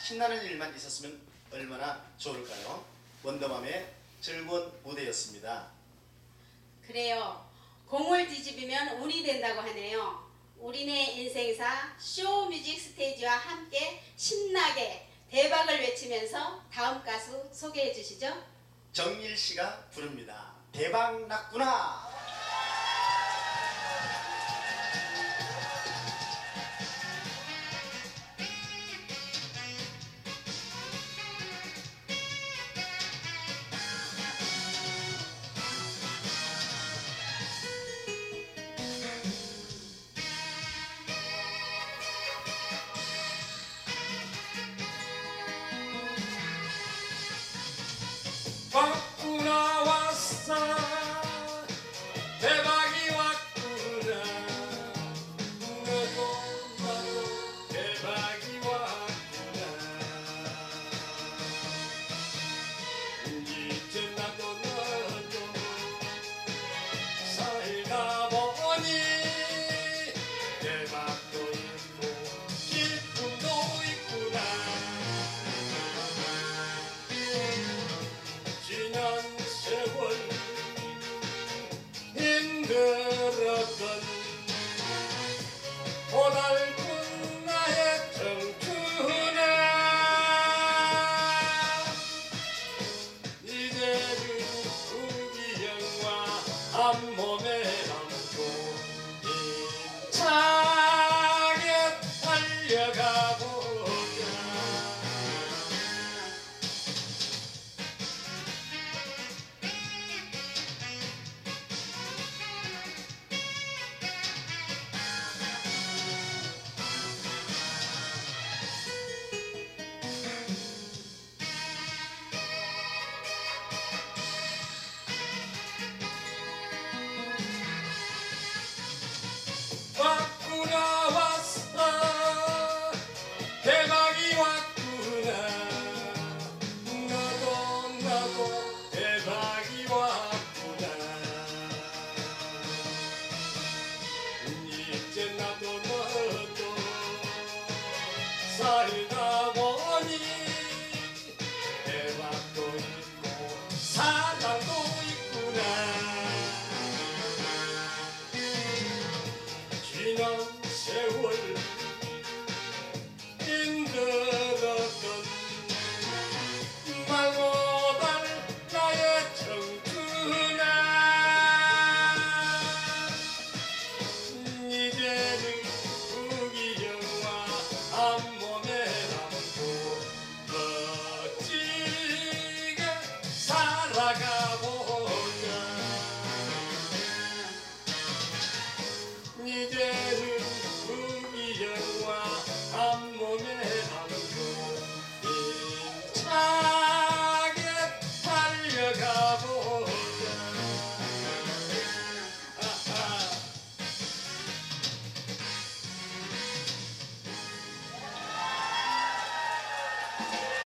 신나는 일만 있었으면 얼마나 좋을까요? 원더맘의 즐거운 무대였습니다. 그래요. 공을 뒤집으면 운이 된다고 하네요. 우리네 인생사 쇼뮤직 스테이지와 함께 신나게 대박을 외치면서 다음 가수 소개해 주시죠. 정일 씨가 부릅니다. 대박 났구나. 왔구나 왔어 대박이 왔구나 나도 대박이 왔구나 이제 나도 살다 보니 대박도 있고 기쁨도 있구나 지난 세월 힘들었던 고달픈 나의 청춘아 이제는 우기영과 한 몸에 안고 힘차게 달려가 보자 왔구나 왔어 대박이 왔구나 나도 대박이 왔구나 이제 나도 살다 보니